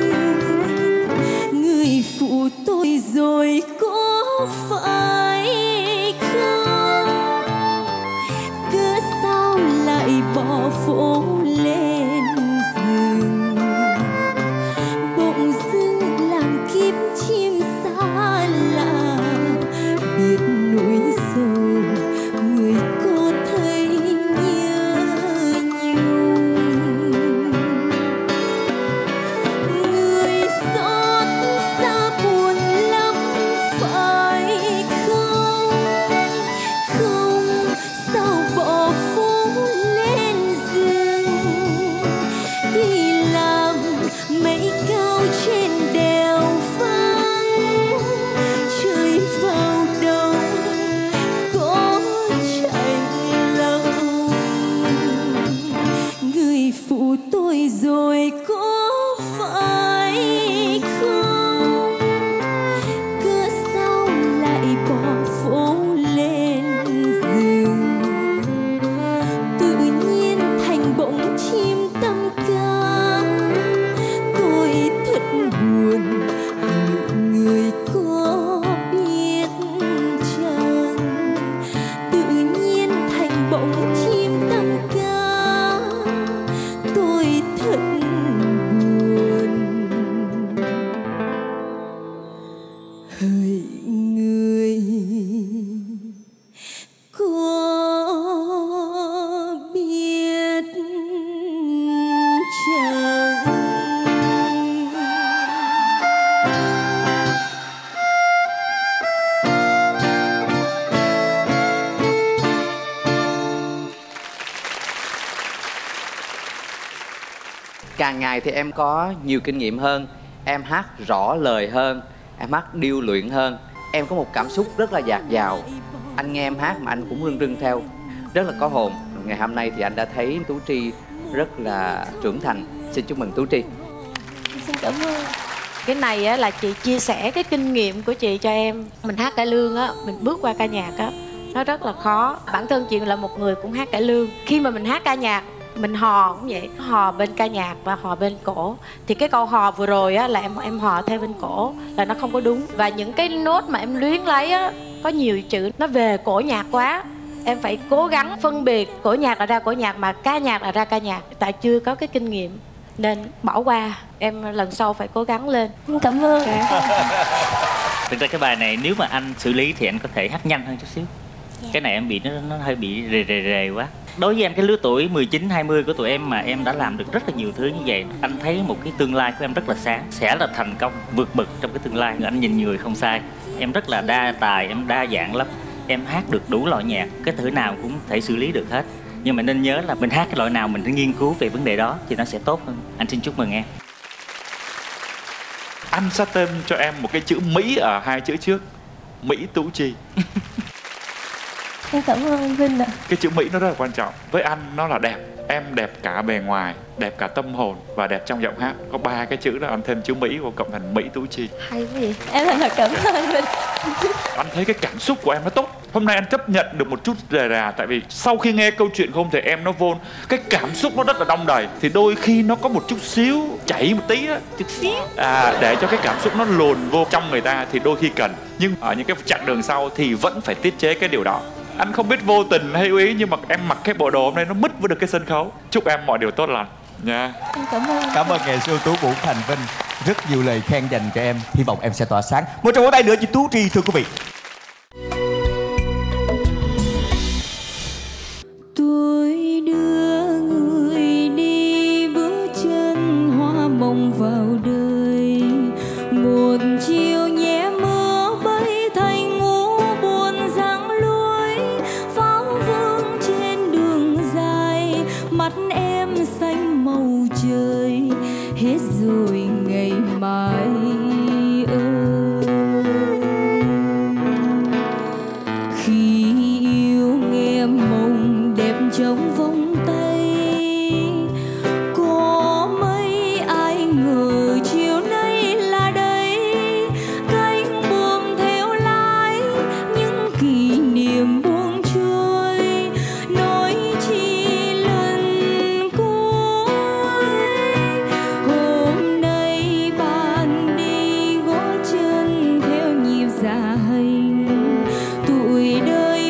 Người phụ tôi rồi có phải không? Cứ sao lại bỏ phố lên rừng, bỗng dưng làm kiếp chim xa lạ, biết nỗi sầu người có thấy nhớ nhung. Người xót xa buồn lắm phải không? Không, sao bỏ phố lên rừng, đi làm mấy cao trên đèo vắng. Trời vào đông Càng ngày thì em có nhiều kinh nghiệm hơn, em hát rõ lời hơn, em hát điêu luyện hơn. Em có một cảm xúc rất là dạt dào. Anh nghe em hát mà anh cũng rưng rưng theo, rất là có hồn. Ngày hôm nay thì anh đã thấy Tú Tri rất là trưởng thành. Xin chúc mừng Tú Tri. Xin cảm ơn. Cái này á, là chị chia sẻ cái kinh nghiệm của chị cho em. Mình hát cải lương á, mình bước qua ca nhạc á, nó rất là khó. Bản thân chị là một người cũng hát cải lương. Khi mà mình hát ca nhạc, mình hò cũng vậy, hò bên ca nhạc và hò bên cổ. Thì cái câu hò vừa rồi á, là em em hò theo bên cổ là nó không có đúng. Và những cái nốt mà em luyến lấy á, có nhiều chữ nó về cổ nhạc quá. Em phải cố gắng phân biệt cổ nhạc là ra cổ nhạc, mà ca nhạc là ra ca nhạc. Tại chưa có cái kinh nghiệm nên bỏ qua. Em lần sau phải cố gắng lên. Cảm ơn. Thực ra cái bài này nếu mà anh xử lý thì anh có thể hát nhanh hơn chút xíu. Cái này em bị nó nó hơi bị rề rề rề quá. Đối với em, cái lứa tuổi mười chín hai mươi của tụi em mà em đã làm được rất là nhiều thứ như vậy, anh thấy một cái tương lai của em rất là sáng, sẽ là thành công vượt bậc trong cái tương lai. Anh nhìn người không sai, em rất là đa tài, em đa dạng lắm. Em hát được đủ loại nhạc, cái thứ nào cũng thể xử lý được hết. Nhưng mà nên nhớ là mình hát cái loại nào mình phải nghiên cứu về vấn đề đó thì nó sẽ tốt hơn. Anh xin chúc mừng em. Anh sẽ tên cho em một cái chữ Mỹ ở hai chữ trước. Mỹ Tú Tri. Em cảm ơn anh Vinh ạ. Cái chữ Mỹ nó rất là quan trọng. Với anh nó là đẹp. Em đẹp cả bề ngoài, đẹp cả tâm hồn và đẹp trong giọng hát. Có ba cái chữ đó, anh thêm chữ Mỹ vào cộng thành Mỹ Tú Tri. Hay quá vậy. Em thật là cảm ơn anh Vinh. Anh thấy cái cảm xúc của em nó tốt. Hôm nay anh chấp nhận được một chút rề rà. Tại vì sau khi nghe câu chuyện không thể em nó vô, cái cảm xúc nó rất là đong đầy. Thì đôi khi nó có một chút xíu chảy một tí á, chút xíu à, để cho cái cảm xúc nó luồn vô trong người ta thì đôi khi cần. Nhưng ở những cái chặng đường sau thì vẫn phải tiết chế cái điều đó. Anh không biết vô tình hay hữu ý nhưng mà em mặc cái bộ đồ hôm nay nó mứt với được cái sân khấu. Chúc em mọi điều tốt lành nha. Em cảm ơn. Cảm ơn nghệ sĩ ưu tú Vũ Thành Vinh. Rất nhiều lời khen dành cho em. Hy vọng em sẽ tỏa sáng. Một tràng vỗ tay nữa cho Tú Tri thưa quý vị. Tôi đưa người đi bước chân hoa mộng vào đời. Một chiều nhẹ mưa bay thành ngũ buồn giăng lối, pháo vương trên đường dài, mắt em xanh màu trời. Hết rồi ngày mai ơi, khi yêu nghe mộng đẹp trong vòng tay. Có mấy ai ngờ chiều nay là đây, cánh buồm theo lái những kỷ niệm buông trôi. Nói chi lần cuối, hôm nay bạn đi gót chân theo nhịp dạ hành. Tuổi đời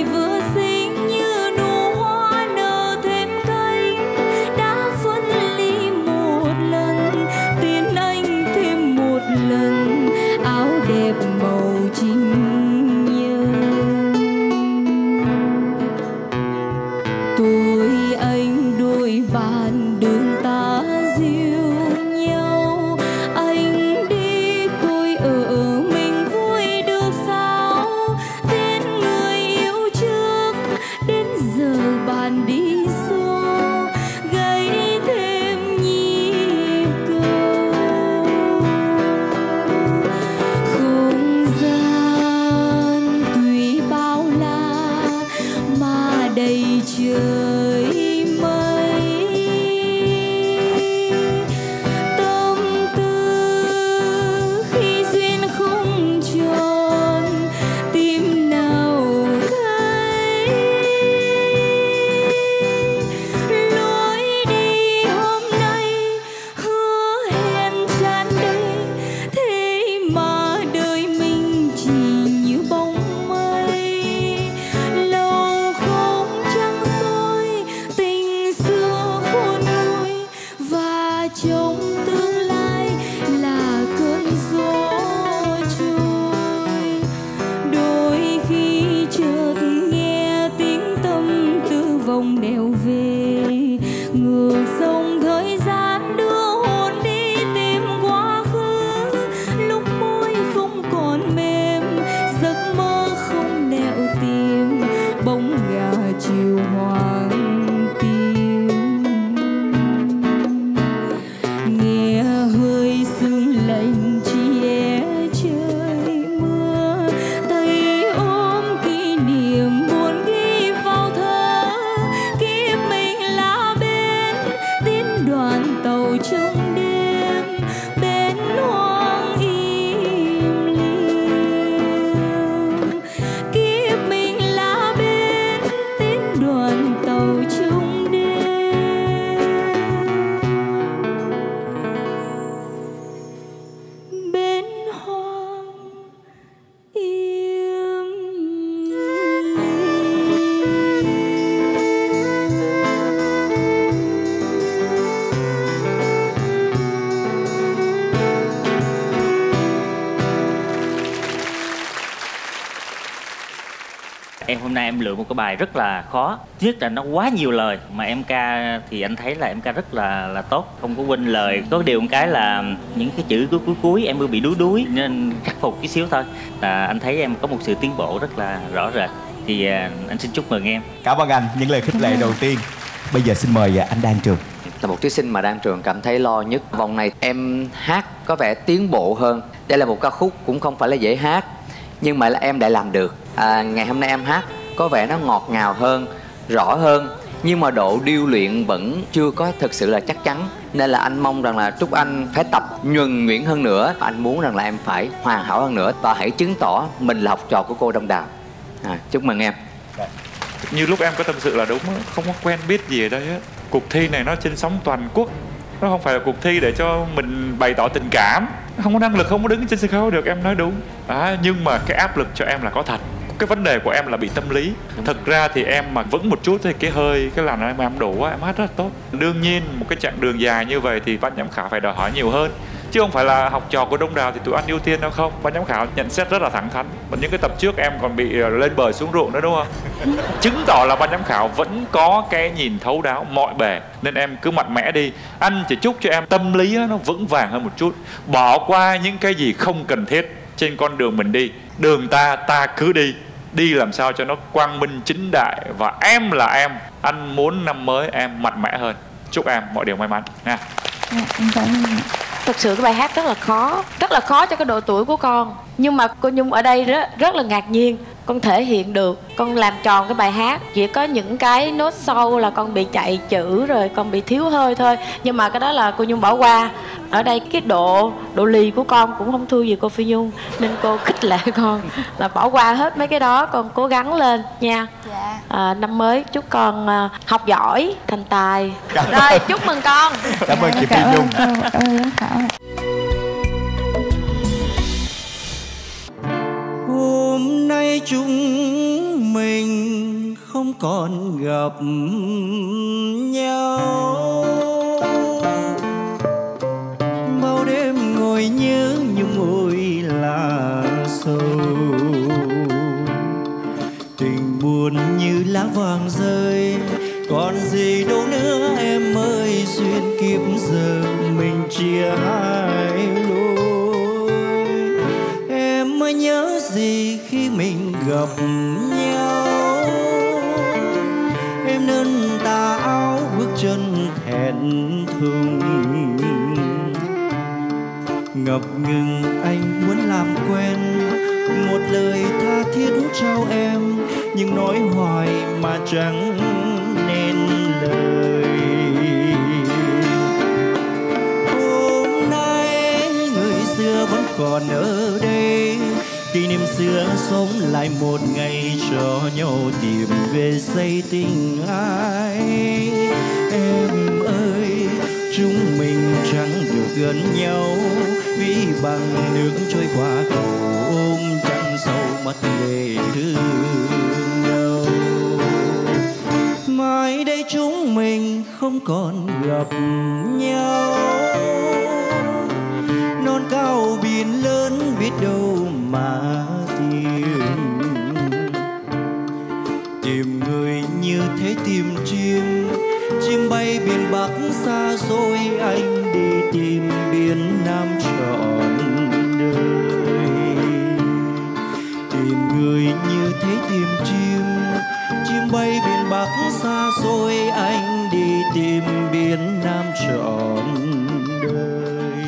Em hôm nay em lựa một cái bài rất là khó. Thứ nhất là nó quá nhiều lời, mà em ca thì anh thấy là em ca rất là là tốt, không có quên lời. Có điều một cái là những cái chữ cuối cuối cuối em bị đuối đuối nên khắc phục cái xíu thôi. Là anh thấy em có một sự tiến bộ rất là rõ rệt. Thì anh xin chúc mừng em. Cảm ơn anh những lời khích lệ đầu tiên. Bây giờ xin mời anh Đan Trường. Là một thí sinh mà Đan Trường cảm thấy lo nhất. Vòng này em hát có vẻ tiến bộ hơn. Đây là một ca khúc cũng không phải là dễ hát, nhưng mà là em đã làm được. à, Ngày hôm nay em hát có vẻ nó ngọt ngào hơn, rõ hơn, nhưng mà độ điêu luyện vẫn chưa có thực sự là chắc chắn. Nên là anh mong rằng là Trúc Anh phải tập nhuần nhuyễn hơn nữa. Anh muốn rằng là em phải hoàn hảo hơn nữa, và hãy chứng tỏ mình là học trò của cô Đông Đào. à, Chúc mừng em. Như lúc em có tâm sự là đúng, không có quen biết gì ở đây á. Cuộc thi này nó trên sóng toàn quốc, nó không phải là cuộc thi để cho mình bày tỏ tình cảm. Không có năng lực không có đứng trên sân khấu được, em nói đúng. À, nhưng mà cái áp lực cho em là có thật. Cái vấn đề của em là bị tâm lý. Thực ra thì em mà vững một chút thì cái hơi, cái làn em em đủ quá, em hát rất là tốt. Đương nhiên một cái chặng đường dài như vậy thì ban giám khảo phải đòi hỏi nhiều hơn, chứ không phải là học trò của Đông Đào thì tụi anh ưu tiên đâu không. Ban giám khảo nhận xét rất là thẳng thắn. Và những cái tập trước em còn bị lên bờ xuống ruộng nữa đúng không? Chứng tỏ là ban giám khảo vẫn có cái nhìn thấu đáo mọi bề. Nên em cứ mạnh mẽ đi. Anh chỉ chúc cho em tâm lý nó vững vàng hơn một chút, bỏ qua những cái gì không cần thiết trên con đường mình đi. Đường ta ta cứ đi, đi làm sao cho nó quang minh chính đại. Và em là em, anh muốn năm mới em mạnh mẽ hơn. Chúc em mọi điều may mắn nha. Thực sự cái bài hát rất là khó, rất là khó cho cái độ tuổi của con. Nhưng mà cô Nhung ở đây rất, rất là ngạc nhiên. Con thể hiện được, con làm tròn cái bài hát. Chỉ có những cái nốt sâu là con bị chạy chữ rồi, con bị thiếu hơi thôi. Nhưng mà cái đó là cô Nhung bỏ qua. Ở đây cái độ độ lì của con cũng không thua gì cô Phi Nhung, nên cô khích lệ con là bỏ qua hết mấy cái đó, con cố gắng lên nha. Dạ. à, Năm mới chúc con à, học giỏi, thành tài. Rồi chúc mừng con. Cảm ơn chị Phi Nhung. Cảm ơn giám khảo. Hôm nay chúng mình không còn gặp nhau, bao đêm ngồi nhớ nhung ôi là sầu. Tình buồn như lá vàng rơi, còn gì đâu nữa em ơi. Duyên kiếp giờ mình chia hai lối. Em mới nhớ gì khi mình gặp nhau. Em nên tà áo bước chân thẹn thùng, ngập ngừng anh muốn làm quen. Một lời tha thiết trao em, nhưng nói hoài mà chẳng nên lời. Hôm nay người xưa vẫn còn ở đây, kỷ niệm xưa sống lại một ngày cho nhau tìm về xây tình ai. Em ơi, chúng mình chẳng được gần nhau, vì bằng nước trôi qua cầu ôm chẳng sâu mất để thương nhau. Mai đây chúng mình không còn gặp nhau, non cao biển lớn biết đâu mà tìm. Tìm người như thế tìm chim, chim bay biển Bắc xa xôi, anh đi tìm biển Nam trọn đời. Tìm người như thế tìm chim, chim bay biển Bắc xa xôi, anh đi tìm biển Nam trọn đời.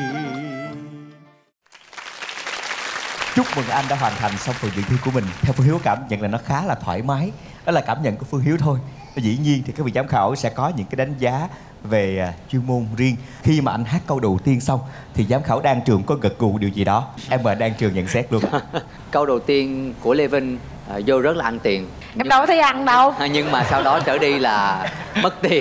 Chúc mừng anh đã hoàn thành xong phần dự thi của mình. Theo Phương Hiếu cảm nhận là nó khá là thoải mái. Đó là cảm nhận của Phương Hiếu thôi. Dĩ nhiên thì các vị giám khảo sẽ có những cái đánh giá về chuyên môn riêng. Khi mà anh hát câu đầu tiên xong thì giám khảo Đan Trường có gật gù điều gì đó. Em mời Đan Trường nhận xét luôn. Câu đầu tiên của Lê Vinh uh, vô rất là ăn tiền. Em đâu có thấy ăn đâu. À, nhưng mà sau đó trở đi là mất tiền.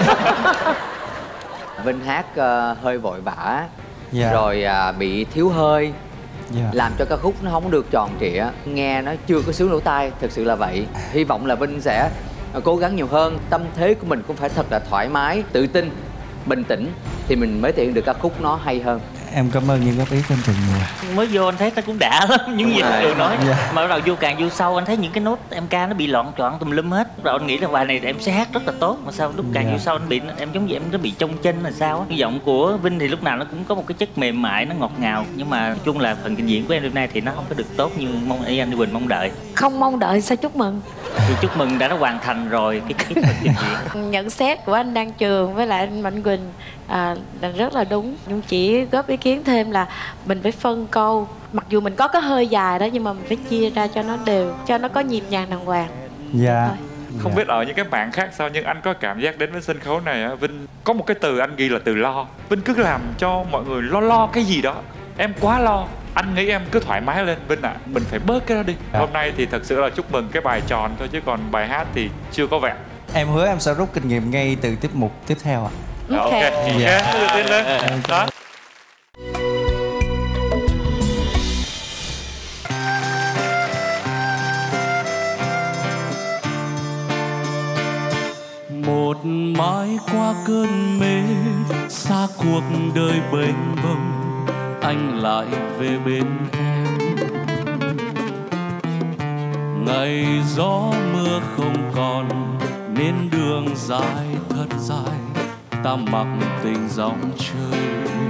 Vinh hát uh, hơi vội vã, Dạ. rồi uh, bị thiếu hơi, Dạ. làm cho ca khúc nó không được tròn trịa, nghe nó chưa có sướng lỗ tai, thực sự là vậy. Hy vọng là Vinh sẽ uh, cố gắng nhiều hơn. Tâm thế của mình cũng phải thật là thoải mái, tự tin, bình tĩnh thì mình mới thể hiện được ca khúc nó hay hơn. Em cảm ơn những góp ý của anh Trường nhiều. Mới vô anh thấy nó cũng đã lắm, những gì anh Trường nói. Dạ. Mà bắt đầu vô càng vô sâu anh thấy những cái nốt em ca nó bị loạn trọn tùm lum hết. Rồi anh nghĩ là bài này em sẽ hát rất là tốt, mà sao lúc càng Dạ. vô sâu anh bị em giống như em nó bị trong chân là sao á. Cái giọng của Vinh thì lúc nào nó cũng có một cái chất mềm mại, nó ngọt ngào, nhưng mà nói chung là phần trình diễn của em đêm nay thì nó không có được tốt như mong ý anh Quỳnh mong đợi. Không mong đợi sao chúc mừng. Thì chúc mừng đã nó hoàn thành rồi cái cái phần trình diễn. Nhận xét của anh Đan Trường với lại anh Mạnh Quỳnh à, là rất là đúng. Nhưng chỉ góp ý kiến thêm là mình phải phân câu. Mặc dù mình có cái hơi dài đó nhưng mà mình phải chia ra cho nó đều, cho nó có nhịp nhàng đàng hoàng. Dạ. Thôi. Không biết ở những cái mảng khác sao, nhưng anh có cảm giác đến với sân khấu này á, Vinh có một cái từ anh ghi là từ lo. Vinh cứ làm cho mọi người lo lo cái gì đó. Em quá lo, anh nghĩ em cứ thoải mái lên Vinh ạ. À, mình phải bớt cái đó đi. Dạ. Hôm nay thì thật sự là chúc mừng cái bài tròn thôi, chứ còn bài hát thì chưa có vẹn. Em hứa em sẽ rút kinh nghiệm ngay từ tiết mục tiếp theo ạ. Ok, ok, Dạ. tự tin lên. Đó. Một mãi qua cơn mê, xa cuộc đời bềnh bông, anh lại về bên em. Ngày gió mưa không còn, nên đường dài thật dài, ta mặc tình dòng chơi.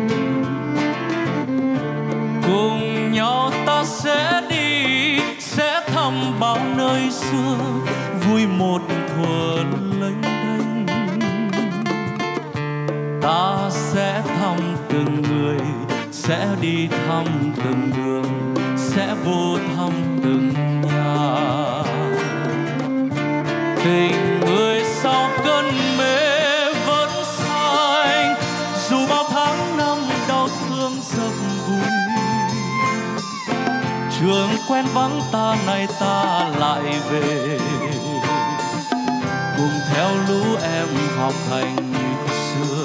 Cùng nhau ta sẽ đi, sẽ thăm bao nơi xưa, vui một thuở lênh đênh. Ta sẽ thăm từng người, sẽ đi thăm từng đường, sẽ vô thăm từng nhà. Tình người sau cơn mê vẫn xanh, dù bao tháng năm đau thương dập vùi. Trường quen vắng ta, nay ta lại về, cùng theo lũ em học hành như xưa.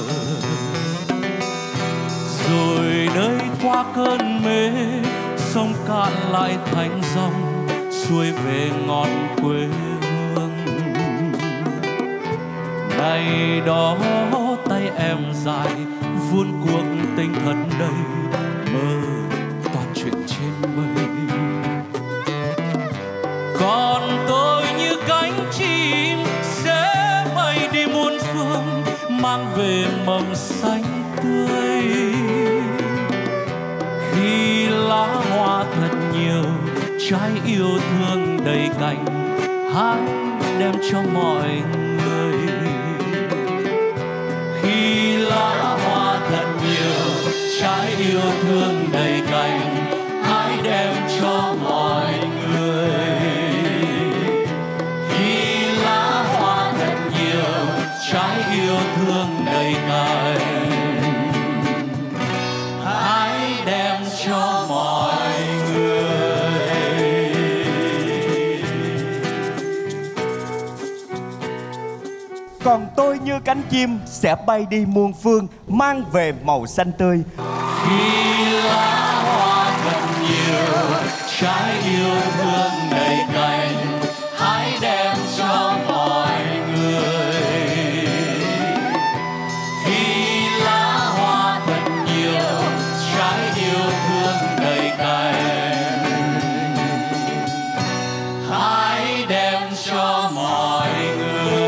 Rồi nơi qua cơn mê, sông cạn lại thành dòng, xuôi về ngọn quê hương. Ngày đó tay em dài, vuông cuộc tình thật đầy, mơ toàn chuyện trên mây. Còn tôi như cánh chim sẽ bay đi muôn phương, mang về mầm xanh tươi. Khi lá hoa thật nhiều, trái yêu thương đầy cành, hãy đem cho mọi người. Khi lá hoa thật nhiều, trái yêu thương đầy cành, hãy đem cho mọi người. Khi lá hoa thật nhiều, trái yêu thương đầy cành, hãy đem cho mọi người. Còn tôi như cánh chim sẽ bay đi muôn phương, mang về màu xanh tươi. Khi lá hoa thật nhiều, trái yêu thương đầy cành, hãy đem cho mọi người. Khi lá hoa thật nhiều, trái yêu thương đầy cành, hãy đem cho mọi người.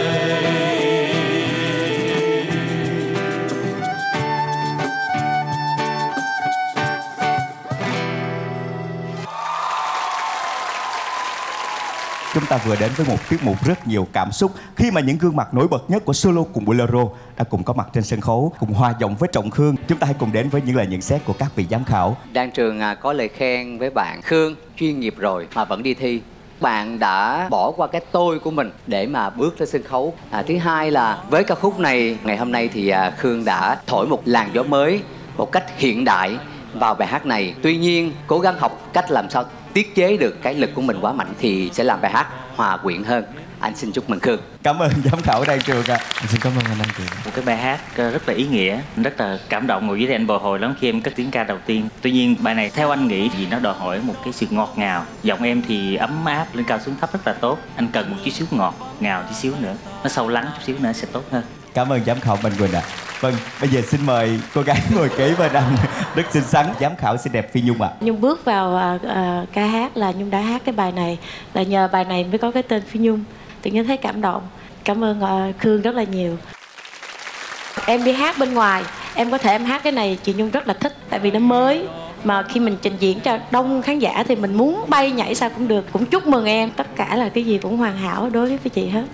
Chúng ta vừa đến với một tiết mục rất nhiều cảm xúc khi mà những gương mặt nổi bật nhất của Solo cùng Bolero đã cùng có mặt trên sân khấu, cùng hòa giọng với Trọng Khương. Chúng ta hãy cùng đến với những lời nhận xét của các vị giám khảo. Đan Trường à, có lời khen với bạn Khương, chuyên nghiệp rồi mà vẫn đi thi. Bạn đã bỏ qua cái tôi của mình để mà bước lên sân khấu. À, thứ hai là với ca khúc này, ngày hôm nay thì à, Khương đã thổi một làn gió mới, một cách hiện đại vào bài hát này. Tuy nhiên, cố gắng học cách làm sao tiết chế được cái lực của mình quá mạnh thì sẽ làm bài hát hòa quyện hơn. Anh xin chúc mừng Khương. Cảm ơn giám khảo Đan Trường ạ. Anh xin cảm ơn anh Đan Trường. Một cái bài hát rất là ý nghĩa, rất là cảm động, ngồi dưới đây anh bồi hồi lắm khi em cất tiếng ca đầu tiên. Tuy nhiên bài này theo anh nghĩ thì nó đòi hỏi một cái sự ngọt ngào. Giọng em thì ấm áp, lên cao xuống thấp rất là tốt. Anh cần một chút xíu ngọt ngào chút xíu nữa, nó sâu lắng chút xíu nữa sẽ tốt hơn. Cảm ơn giám khảo Mạnh Quỳnh ạ. Vâng, bây giờ xin mời cô gái ngồi kế bên anh Rất xinh xắn, giám khảo xinh đẹp Phi Nhung ạ. Nhung bước vào à, à, ca hát là Nhung đã hát cái bài này, là nhờ bài này mới có cái tên Phi Nhung. Tự nhiên thấy cảm động. Cảm ơn à, Khương rất là nhiều. Em đi hát bên ngoài, em có thể em hát cái này chị Nhung rất là thích, tại vì nó mới. Mà khi mình trình diễn cho đông khán giả thì mình muốn bay nhảy sao cũng được. Cũng chúc mừng em, tất cả là cái gì cũng hoàn hảo đối với chị hết.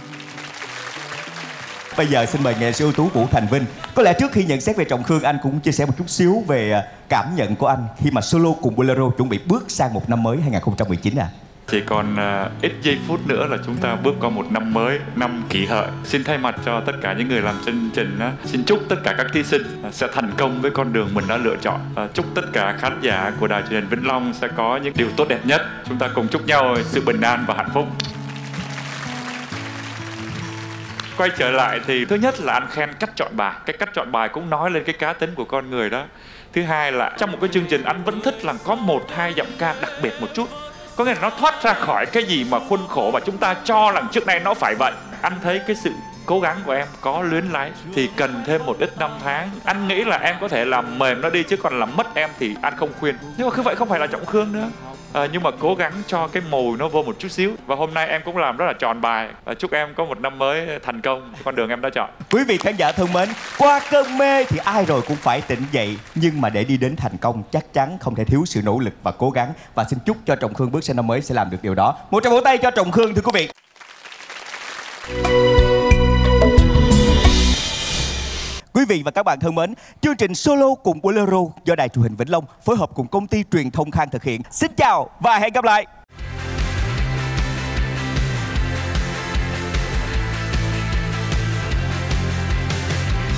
Bây giờ xin mời nghệ sĩ ưu tú Vũ Thành Vinh. Có lẽ trước khi nhận xét về Trọng Khương, anh cũng chia sẻ một chút xíu về cảm nhận của anh khi mà solo cùng Bolero chuẩn bị bước sang một năm mới hai không một chín à. Chỉ còn uh, ít giây phút nữa là chúng ta bước qua một năm mới, năm Kỷ Hợi. Xin thay mặt cho tất cả những người làm chương trình, uh, xin chúc tất cả các thí sinh uh, sẽ thành công với con đường mình đã lựa chọn. Uh, chúc tất cả khán giả của đài truyền hình Vĩnh Long sẽ có những điều tốt đẹp nhất. Chúng ta cùng chúc nhau sự bình an và hạnh phúc. Quay trở lại thì thứ nhất là anh khen cách chọn bài. Cái cách chọn bài cũng nói lên cái cá tính của con người đó. Thứ hai là trong một cái chương trình anh vẫn thích là có một hai giọng ca đặc biệt một chút. Có nghĩa là nó thoát ra khỏi cái gì mà khuôn khổ và chúng ta cho rằng trước nay nó phải vậy. Anh thấy cái sự cố gắng của em có luyến láy thì cần thêm một ít năm tháng. Anh nghĩ là em có thể làm mềm nó đi, chứ còn làm mất em thì anh không khuyên. Nhưng mà cứ vậy không phải là Trọng Khương nữa. À, nhưng mà cố gắng cho cái mồi nó vô một chút xíu. Và hôm nay em cũng làm rất là tròn bài. à, Chúc em có một năm mới thành công con đường em đã chọn. Quý vị khán giả thân mến, qua cơn mê thì ai rồi cũng phải tỉnh dậy. Nhưng mà để đi đến thành công chắc chắn không thể thiếu sự nỗ lực và cố gắng. Và xin chúc cho Trọng Khương bước sang năm mới sẽ làm được điều đó. Một tràng vỗ tay cho Trọng Khương thưa quý vị. Quý vị và các bạn thân mến, chương trình solo cùng Bolero do đài truyền hình Vĩnh Long phối hợp cùng công ty truyền thông Khang thực hiện. Xin chào và hẹn gặp lại.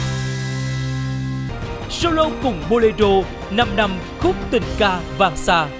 Solo cùng Bolero, năm năm khúc tình ca vang xa.